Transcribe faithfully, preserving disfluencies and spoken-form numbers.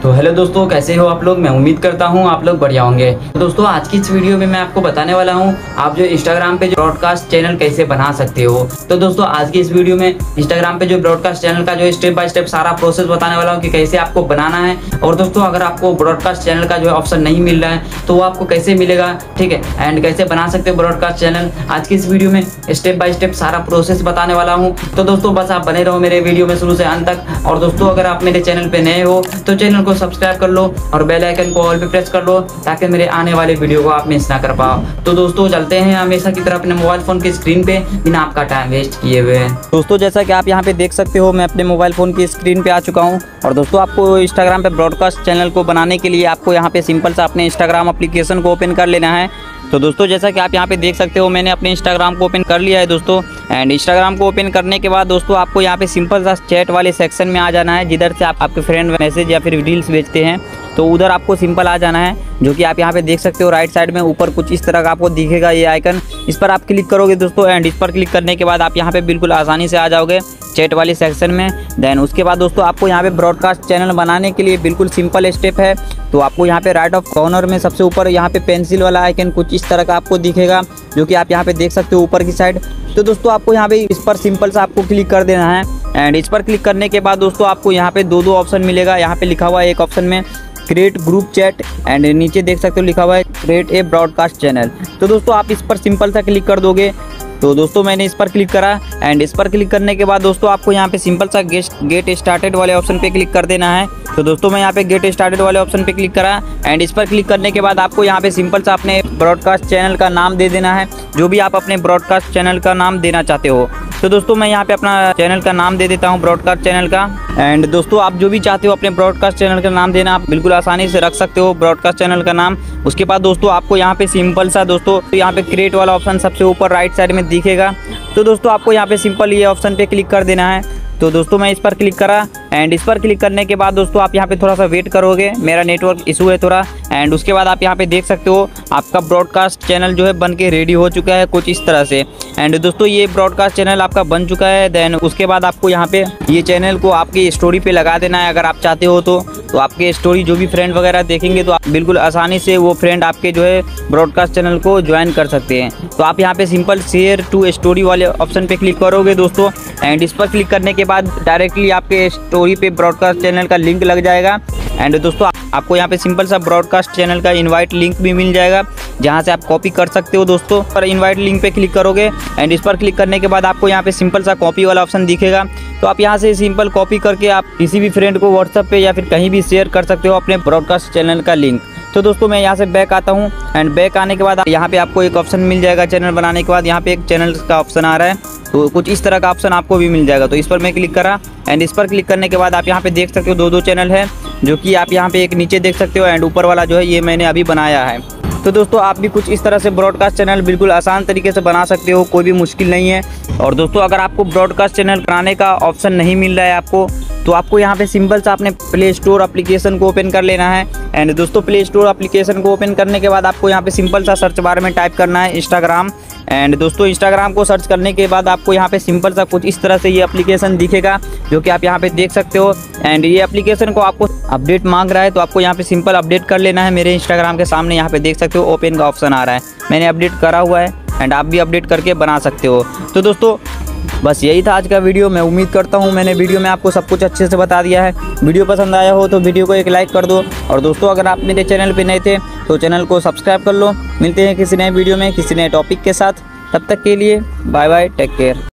तो हेलो दोस्तों, कैसे हो आप लोग। मैं उम्मीद करता हूँ आप लोग बढ़िया होंगे। तो दोस्तों आज की इस वीडियो में मैं आपको बताने वाला हूँ आप जो इंस्टाग्राम पे जो ब्रॉडकास्ट चैनल कैसे बना सकते हो। तो दोस्तों आज की इस वीडियो में इंस्टाग्राम पे जो ब्रॉडकास्ट चैनल का जो स्टेप बाय स्टेप सारा प्रोसेस बताने वाला हूँ कि कैसे आपको बनाना है। और दोस्तों अगर आपको ब्रॉडकास्ट चैनल का जो ऑप्शन नहीं मिल रहा है तो वो आपको कैसे मिलेगा, ठीक है, एंड कैसे बना सकते हो ब्रॉडकास्ट चैनल, आज की इस वीडियो में स्टेप बाय स्टेप सारा प्रोसेस बताने वाला हूँ। तो दोस्तों बस आप बने रहो मेरे वीडियो में शुरू से अंत तक। और दोस्तों अगर आप मेरे चैनल पे नए हो तो चैनल को सब्सक्राइब कर लो और बेल आइकन को ऑल पे प्रेस कर लो ताकि मेरे आने वाले वीडियो को आप मिस ना कर पाओ। तो दोस्तों चलते हैं हमेशा की तरह अपने मोबाइल फोन की स्क्रीन पे बिना आपका टाइम वेस्ट किए हुए। दोस्तों जैसा कि आप यहाँ पे देख सकते हो मैं अपने मोबाइल फोन की स्क्रीन पे आ चुका हूँ। और दोस्तों आपको इंस्टाग्राम पे ब्रॉडकास्ट चैनल को बनाने के लिए आपको यहाँ पे सिंपल सा अपने इंस्टाग्राम एप्लीकेशन को ओपन कर लेना है। तो दोस्तों जैसा कि आप यहाँ पे देख सकते हो मैंने अपने इंस्टाग्राम को ओपन कर लिया है दोस्तों। एंड इंस्टाग्राम को ओपन करने के बाद दोस्तों आपको यहाँ पे सिंपल सा चैट वाले सेक्शन में आ जाना है, जिधर से आप आपके फ्रेंड मैसेज या फिर रील्स भेजते हैं तो उधर आपको सिंपल आ जाना है, जो कि आप यहाँ पे देख सकते हो राइट साइड में ऊपर कुछ इस तरह का आपको दिखेगा ये आइकन। इस पर आप क्लिक करोगे दोस्तों। एंड इस पर क्लिक करने के बाद आप यहाँ पे बिल्कुल आसानी से आ जाओगे चैट वाले सेक्शन में। देन उसके बाद दोस्तों आपको यहाँ पे ब्रॉडकास्ट चैनल बनाने के लिए बिल्कुल सिंपल स्टेप है। तो आपको यहाँ पे राइट ऑफ कॉर्नर में सबसे ऊपर यहाँ पे पेंसिल वाला आइकन कुछ इस तरह का आपको दिखेगा, जो कि आप यहाँ पे देख सकते हो ऊपर की साइड। तो दोस्तों आपको यहाँ पे इस पर सिंपल सा आपको क्लिक कर देना है। एंड इस पर क्लिक करने के बाद दोस्तों आपको यहाँ पे दो दो ऑप्शन मिलेगा। यहाँ पे लिखा हुआ है एक ऑप्शन में क्रिएट ग्रुप चैट एंड नीचे देख सकते हो लिखा हुआ है क्रिएट ए ब्रॉडकास्ट चैनल। तो दोस्तों आप इस पर सिंपल सा क्लिक कर दोगे। तो दोस्तों मैंने इस पर क्लिक करा। एंड इस पर क्लिक करने के बाद दोस्तों आपको यहाँ पे सिंपल सा गेट गेट स्टार्टेड वाले ऑप्शन पे क्लिक कर देना है। तो दोस्तों मैं यहाँ पे गेट स्टार्टेड वाले ऑप्शन पे क्लिक करा। एंड इस पर क्लिक करने के बाद आपको यहाँ पे सिंपल सा अपने ब्रॉडकास्ट चैनल का नाम दे देना है, जो भी आप अपने ब्रॉडकास्ट चैनल का नाम देना चाहते हो। तो दोस्तों मैं यहाँ पे अपना चैनल का नाम दे देता हूँ ब्रॉडकास्ट चैनल का। एंड दोस्तों आप जो भी चाहते हो अपने ब्रॉडकास्ट चैनल का नाम देना आप बिल्कुल आसानी से रख सकते हो ब्रॉडकास्ट चैनल का नाम। उसके बाद दोस्तों आपको यहाँ पे सिंपल सा दोस्तों यहाँ पे क्रिएट वाला ऑप्शन सबसे ऊपर राइट साइड में दिखेगा। तो दोस्तों आपको यहाँ पे सिंपल ये ऑप्शन पे क्लिक कर देना है। तो दोस्तों मैं इस पर क्लिक करा। एंड इस पर क्लिक करने के बाद दोस्तों आप यहाँ पे थोड़ा सा वेट करोगे, मेरा नेटवर्क इशू है थोड़ा। एंड उसके बाद आप यहाँ पे देख सकते हो आपका ब्रॉडकास्ट चैनल जो है बन के रेडी हो चुका है कुछ इस तरह से। एंड दोस्तों ये ब्रॉडकास्ट चैनल आपका बन चुका है। देन उसके बाद आपको यहाँ पे ये चैनल को आपकी स्टोरी पे लगा देना है अगर आप चाहते हो तो। तो आपके स्टोरी जो भी फ्रेंड वगैरह देखेंगे तो आप बिल्कुल आसानी से वो फ्रेंड आपके जो है ब्रॉडकास्ट चैनल को ज्वाइन कर सकते हैं। तो आप यहाँ पे सिंपल शेयर टू स्टोरी वाले ऑप्शन पे क्लिक करोगे दोस्तों। एंड इस पर क्लिक करने के बाद डायरेक्टली आपके स्टोरी पे ब्रॉडकास्ट चैनल का लिंक लग जाएगा। एंड दोस्तों आपको यहाँ पे सिंपल सा ब्रॉडकास्ट चैनल का इनवाइट लिंक भी मिल जाएगा, जहाँ से आप कॉपी कर सकते हो दोस्तों। पर इनवाइट लिंक पे क्लिक करोगे। एंड इस पर क्लिक करने के बाद आपको यहाँ पे सिंपल सा कॉपी वाला ऑप्शन दिखेगा। तो आप यहाँ से सिंपल कॉपी करके आप किसी भी फ्रेंड को व्हाट्सएप पे या फिर कहीं भी शेयर कर सकते हो अपने ब्रॉडकास्ट चैनल का लिंक। तो दोस्तों मैं यहाँ से बैक आता हूँ। एंड बैक आने के बाद यहाँ पे आपको एक ऑप्शन मिल जाएगा चैनल बनाने के बाद, यहाँ पे एक चैनल का ऑप्शन आ रहा है। तो कुछ इस तरह का ऑप्शन आपको भी मिल जाएगा। तो इस पर मैं क्लिक करा। एंड इस पर क्लिक करने के बाद आप यहाँ पे देख सकते हो दो दो चैनल है, जो कि आप यहाँ पे एक नीचे देख सकते हो एंड ऊपर वाला जो है ये मैंने अभी बनाया है। तो दोस्तों आप भी कुछ इस तरह से ब्रॉडकास्ट चैनल बिल्कुल आसान तरीके से बना सकते हो, कोई भी मुश्किल नहीं है। और दोस्तों अगर आपको ब्रॉडकास्ट चैनल बनाने का ऑप्शन नहीं मिल रहा है आपको, तो आपको यहाँ पे सिंपल सा अपने प्ले स्टोर एप्लीकेशन को ओपन कर लेना है। एंड दोस्तों प्ले स्टोर एप्लीकेशन को ओपन करने के बाद आपको यहाँ पे सिंपल सा सर्च बार में टाइप करना है इंस्टाग्राम। एंड दोस्तों इंस्टाग्राम को सर्च करने के बाद आपको यहाँ पे सिंपल सा कुछ इस तरह से ये एप्लीकेशन दिखेगा, जो कि आप यहाँ पे देख सकते हो। एंड ये एप्लीकेशन को आपको अपडेट मांग रहा है, तो आपको यहाँ पे सिंपल अपडेट कर लेना है। मेरे इंस्टाग्राम के सामने यहाँ पे देख सकते हो ओपन का ऑप्शन आ रहा है, मैंने अपडेट करा हुआ है। एंड आप भी अपडेट करके बना सकते हो। तो दोस्तों बस यही था आज का वीडियो। मैं उम्मीद करता हूँ मैंने वीडियो में आपको सब कुछ अच्छे से बता दिया है। वीडियो पसंद आया हो तो वीडियो को एक लाइक कर दो। और दोस्तों अगर आप मेरे चैनल पे नए थे तो चैनल को सब्सक्राइब कर लो। मिलते हैं किसी नए वीडियो में किसी नए टॉपिक के साथ। तब तक के लिए बाय बाय, टेक केयर।